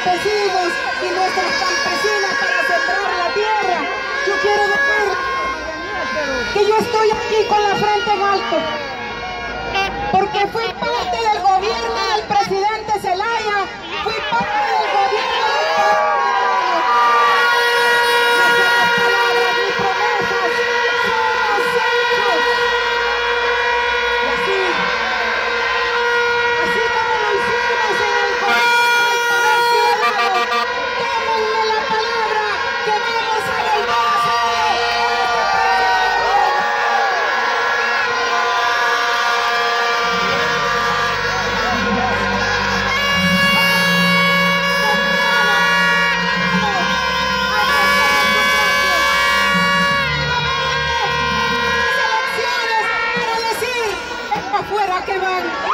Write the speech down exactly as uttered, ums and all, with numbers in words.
campesinos y nuestras campesinas para sembrar la tierra. Yo quiero decir que yo estoy aquí con la frente en alto, porque fui parte del gobierno del presidente Zelaya, fui parte del gobierno del presidente afuera que van.